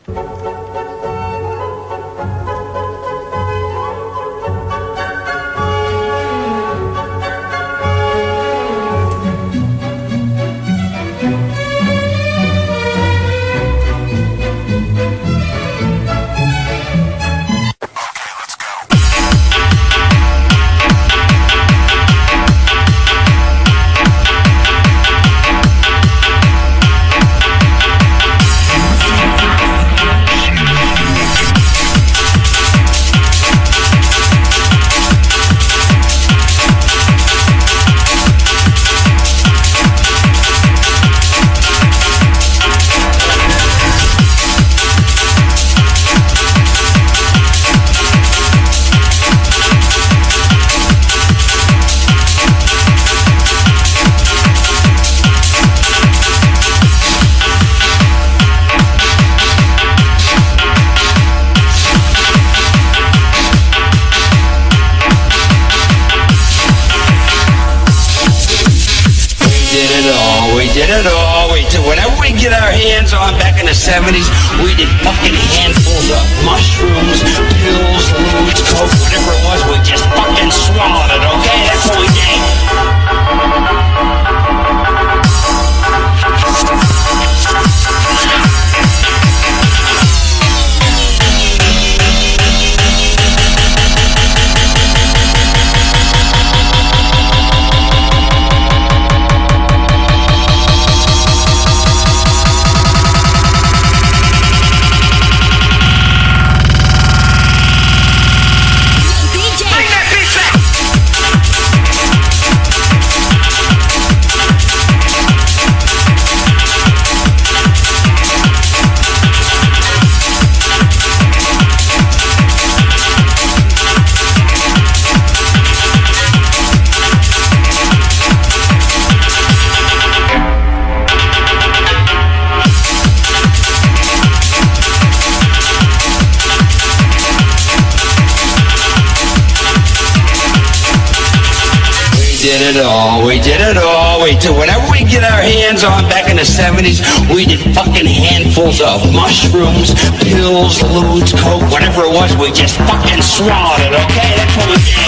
Whenever we get our hands on, back in the 70s, we did fucking handfuls of mushrooms, pills, lewds, coke, whatever it was, we just fucking swallowed it, okay? That's what we did. We did it all. Whenever we get our hands on, back in the 70s, we did fucking handfuls of mushrooms, pills, lewds, coke, whatever it was, we just fucking swallowed it, okay? That's what we did.